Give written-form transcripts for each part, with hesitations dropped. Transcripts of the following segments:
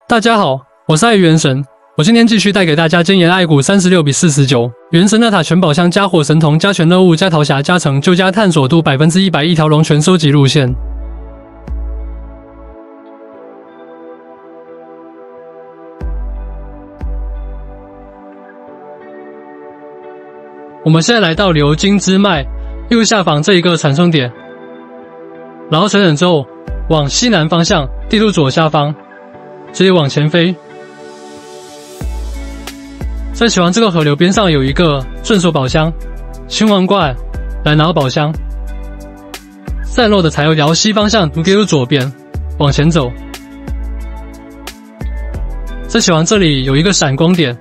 大家好，我是爱元神，我今天继续带给大家箴言爱谷36比49。原神那塔全宝箱加火神童加全任务加桃匣加成就加探索度100%一条龙全收集路线。我们现在来到流金之脉右下方这一个传送点，然后传等之后往西南方向地图左下方直接往前飞。在前方这个河流边上有一个顺手宝箱，青王怪来拿宝箱。散落的材料摇西方向地图左边往前走。在前方这里有一个闪光点，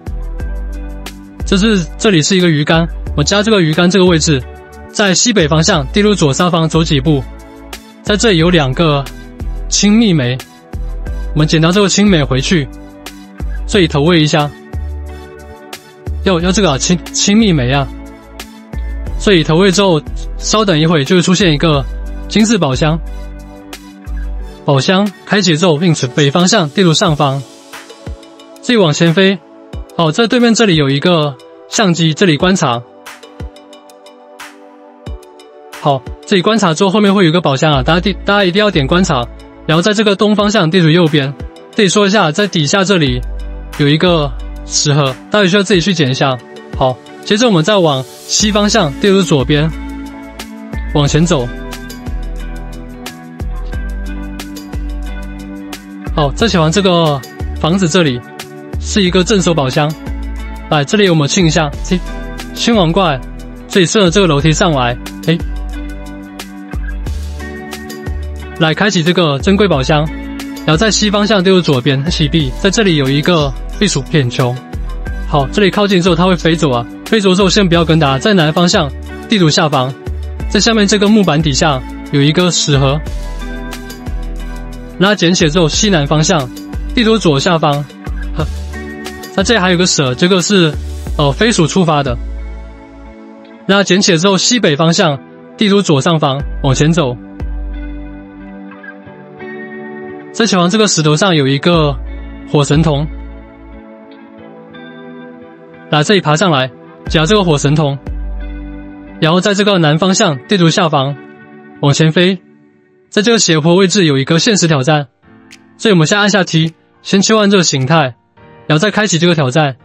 这里是一个鱼竿，我加这个鱼竿这个位置，在西北方向地图左上方走几步，在这里有2个青蜜梅，我们捡到这个青梅回去，这里投喂一下，要这个青蜜梅啊，所以投喂之后，稍等一会就会出现一个金色宝箱，宝箱开启之后，并且北方向地图上方，自己往前飞。好，在对面这里有一个相机，这里观察。好，这里观察之后，后面会有一个宝箱啊，大家一定要点观察。然后在这个东方向地图右边，这里说一下，在底下这里有一个石盒，大家需要自己去捡一下。好，接着我们再往西方向地图左边往前走。好，在前方这个房子这里是一个镇守宝箱，来这里我们清一下，青王怪，这里顺着这个楼梯上来，来开启这个珍贵宝箱，然后在西方向地图左边起壁，在这里有一个避暑片球。好，这里靠近之后它会飞走啊，飞走之后先不要跟它，在南方向地图下方，在下面这个木板底下有一个石盒，让它捡起来之后西南方向地图左下方，那这里还有个蛇，这个是飞鼠触发的，让它捡起来之后西北方向地图左上方往前走。在前方这个石头上有一个火神童，来这里爬上来，夹这个火神童，然后在这个南方向地图下方往前飞，在这个斜坡位置有一个限时挑战，所以我们先按下 T， 先切换这个形态，然后再开启这个挑战。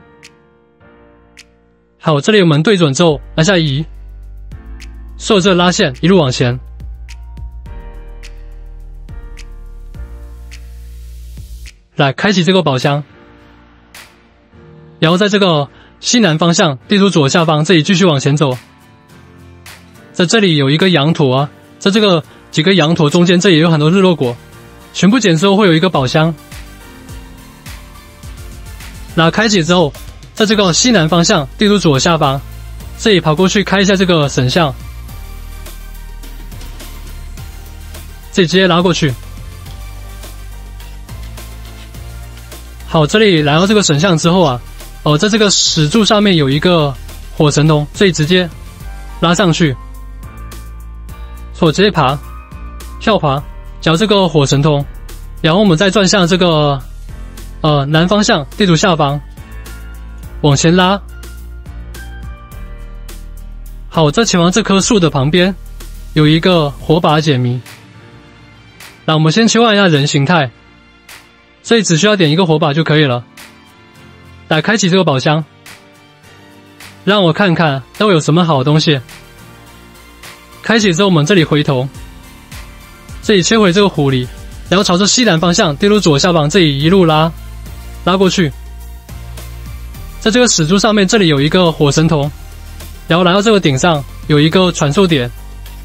好，这里我们对准之后按下移，顺着这个拉线一路往前。来开启这个宝箱，然后在这个西南方向地图左下方这里继续往前走，在这里有一个羊驼啊，在这个几个羊驼中间这里有很多日落果，全部捡之后会有一个宝箱。那开启之后，在这个西南方向地图左下方这里跑过去开一下这个神像，这里直接拉过去。好，这里来到这个神像之后啊，在这个石柱上面有一个火神童，这里直接拉上去，我直接爬，跳爬，找这个火神童，然后我们再转向这个南方向地图下方往前拉。好，在前方这棵树的旁边有一个火把解谜，那我们先切换一下人形态，所以只需要点一个火把就可以了。来开启这个宝箱，让我看看都有什么好东西。开启之后我们这里回头，这里切回这个狐狸，然后朝着西南方向地图左下方这里一路拉过去。在这个石柱上面这里有一个火神童，然后来到这个顶上有一个传送点，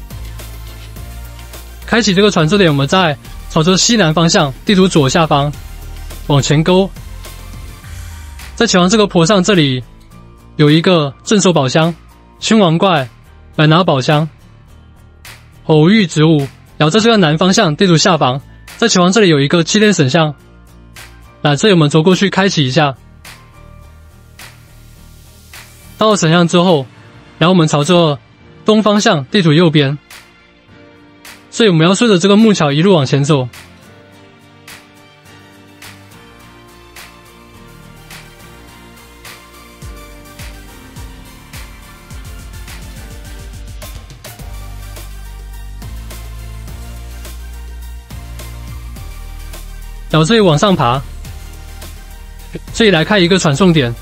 开启这个传送点，我们再朝着西南方向地图左下方往前勾。在前方这个坡上这里有一个镇守宝箱，青王怪来拿宝箱，偶遇植物，然后在这个南方向地图下方，在前方这里有一个7连神像，那这里我们走过去开启一下。到了神像之后，然后我们朝着东方向地图右边，所以我们要顺着这个木桥一路往前走。 然后这里往上爬，这里来开一个传送点。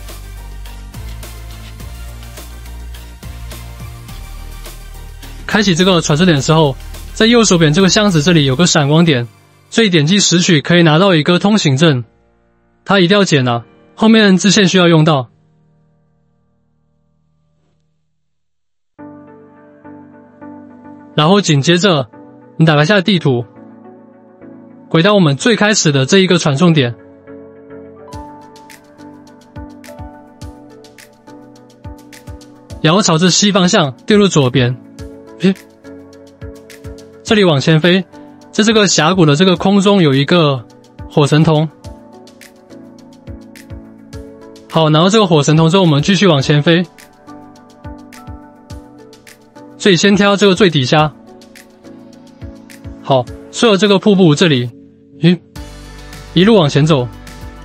开启这个传送点之后，在右手边这个箱子这里有个闪光点，所以点击拾取可以拿到一个通行证，它一定要捡啊，后面支线需要用到。然后紧接着，你打开一下地图，回到我们最开始的这一个传送点，然后朝着西方向丢入左边。这里往前飞，在这个峡谷的这个空中有一个火神通。好，然后这个火神通之后，我们继续往前飞。所以先挑这个最底下。好，顺着这个瀑布这里，一路往前走。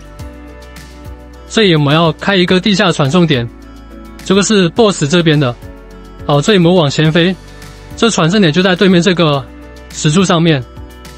这里我们要开一个地下传送点，这个是 BOSS 这边的。好，这里我们往前飞，这传送点就在对面这个石柱上面。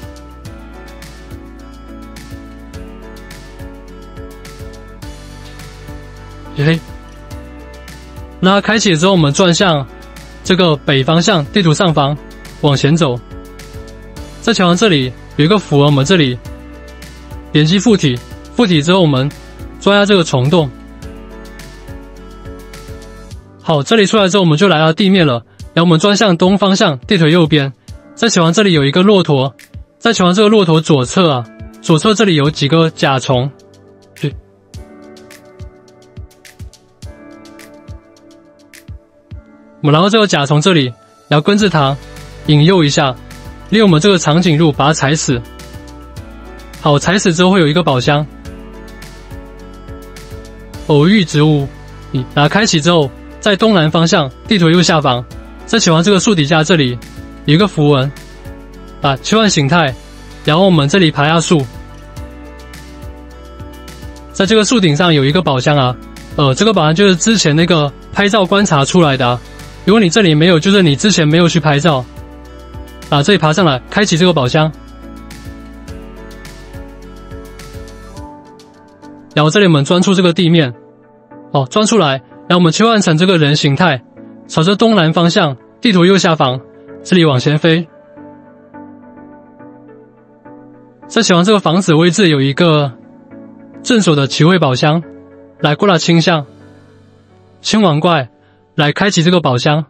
那开启之后，我们转向这个北方向地图上方往前走。在桥上这里有一个符文，我们这里点击附体，附体之后我们抓下这个虫洞。好，这里出来之后我们就来到地面了，然后我们转向东方向地图右边，在桥上这里有一个骆驼，在桥上这个骆驼左侧啊，左侧这里有几个甲虫。我们来到这个甲虫这里，然后跟着它引诱一下，利用我们这个长颈鹿把它踩死。好，踩死之后会有一个宝箱。偶遇植物，然后开启之后，在东南方向地图右下方，在前方这个树底下这里有一个符文，切换形态，然后我们这里爬下树，在这个树顶上有一个宝箱啊，这个宝箱就是之前那个拍照观察出来的啊。如果你这里没有，就是你之前没有去拍照，这里爬上来，开启这个宝箱，然后这里我们钻出这个地面，钻出来，然后我们切换成这个人形态，朝着东南方向，地图右下方，这里往前飞。在前方这个房子位置有一个镇守的奇慧宝箱，来过来清向，清王怪。来开启这个宝箱，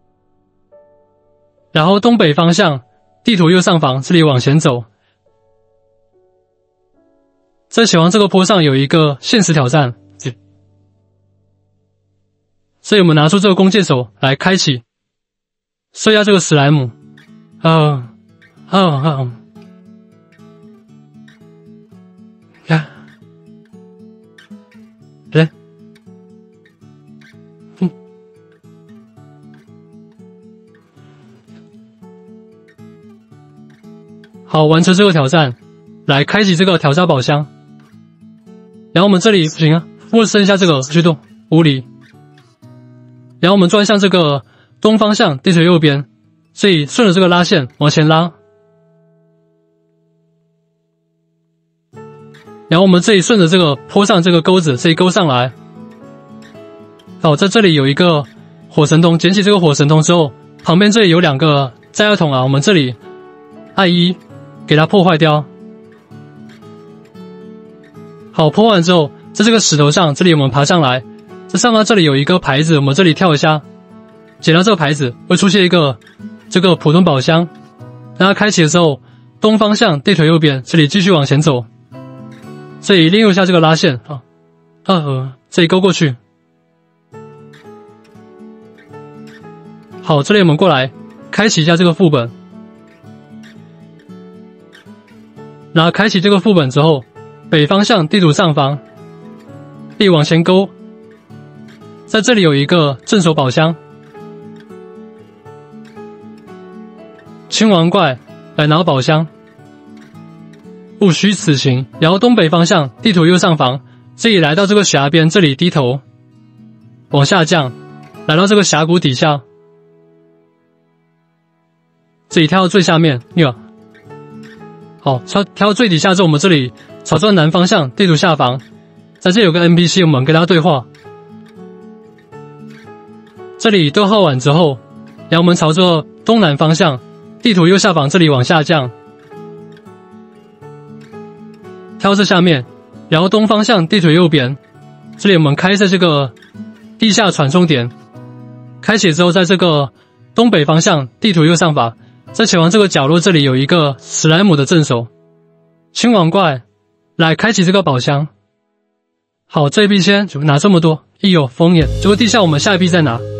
然后东北方向地图右上方这里往前走，在前方这个坡上有一个限时挑战，所以我们拿出这个弓箭手来开启，射下这个史莱姆，好，完成这个挑战，来开启这个挑战宝箱。然后我们这里不行啊，或者剩下这个驱动无理。然后我们转向这个东方向地图右边，所以顺着这个拉线往前拉。然后我们这里顺着这个坡上这个钩子，这里勾上来。好，在这里有一个火神通，捡起这个火神通之后，旁边这里有两个炸药桶啊，我们这里按一。给它破坏掉。好，破完之后，在这个石头上，这里我们爬上来，在上方这里有一个牌子，我们这里跳一下，捡到这个牌子会出现一个这个普通宝箱，让它开启的时候，东方向地图右边，这里继续往前走，这里利用一下这个拉线这里勾过去。好，这里我们过来开启一下这个副本。然后开启这个副本之后，北方向地图上方，可以往前勾，在这里有一个镇守宝箱，青王怪来拿宝箱，不虚此行。然后东北方向地图右上方，这里来到这个峡边，这里低头往下降，来到这个峡谷底下，这里跳到最下面，好， 好，挑最底下之后，我们这里朝着南方向，地图下方，在这里有个 NPC， 我们跟他对话。这里对话完之后，然后我们朝着东南方向，地图右下方这里往下降，挑这下面，然后东方向地图右边，这里我们开设这个地下传送点，开启之后，在这个东北方向地图右上方，在前方这个角落这里有一个史莱姆的镇守，青王怪，来开启这个宝箱。好，这一币先就拿这么多，有风眼，结果地下我们下一币再拿。